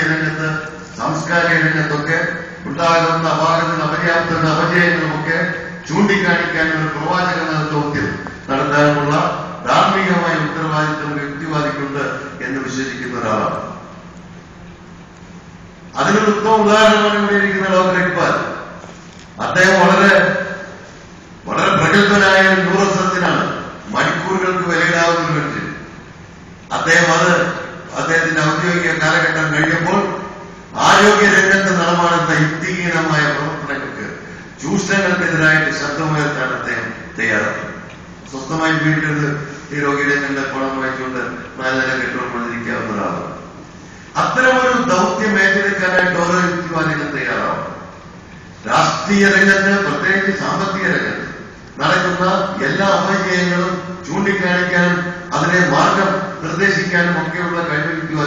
രാഷ്ട്രീയ രംഗത്ത്, സാംസ്കാരിക രംഗത്തൊക്കെ ഉണ്ടാകുന്ന അപാകതകളും അപര്യാപ്തങ്ങളും അപജയങ്ങളുമൊക്കെ ചൂണ്ടിക്കാണിക്കാൻ ഒരു പ്രവാചകനെന്ന ദൗത്യം നടത്താനുമുള്ള ധാർമ്മികമായ ഉത്തരവാദിത്വം യുക്തിവാദിക്കുണ്ട് എന്ന് വിശ്വസിക്കുന്ന ഒരാളാണ്. അതിനൊരു ഉത്തമ ഉദാഹരണമാണ് ഇവിടെ ഇരിക്കുന്ന ഡോക്ടർ ഇക്ബാൽ. അദ്ദേഹം വളരെ വളരെ പ്രഗത്ഭനായ ഒരു ന്യൂറോസർജനാണ്. മണിക്കൂറുകൾക്ക് വിലയിടാവുന്ന ഒരു വ്യക്തി. അദ്ദേഹത്തിന്റെ ഔദ്യോഗിക കാലഘട്ടം കഴിഞ്ഞപ്പോൾ ആരോഗ്യ രംഗത്ത് നടമാടുന്ന യുക്തിഹീനമായ പ്രവർത്തനങ്ങൾക്ക്, ചൂഷണങ്ങൾക്കെതിരായിട്ട് ശബ്ദമുയർത്താൻ അദ്ദേഹം തയ്യാറാക്കി. സ്വസ്ഥമായി വീട്ടിൽ ഈ രോഗിയുടെ കണ്ട് പണം വായിച്ചുകൊണ്ട് 4 നില കെട്ടിടം പണിതിരിക്കാവുന്ന ഒരാളാണ്. അത്തരമൊരു ദൗത്യം ഏറ്റെടുക്കാനായിട്ട് ഓരോ യുക്തിവാദികളും തയ്യാറാവും. രാഷ്ട്രീയ രംഗത്ത്, പ്രത്യേകിച്ച് സാമ്പത്തിക രംഗത്ത് നടക്കുന്ന എല്ലാ അപജയങ്ങളും ചൂണ്ടിക്കാണിക്കാനും അതിനെ മാർഗം നിർദ്ദേശിക്കാനും ഒക്കെയുള്ള കഴിവ്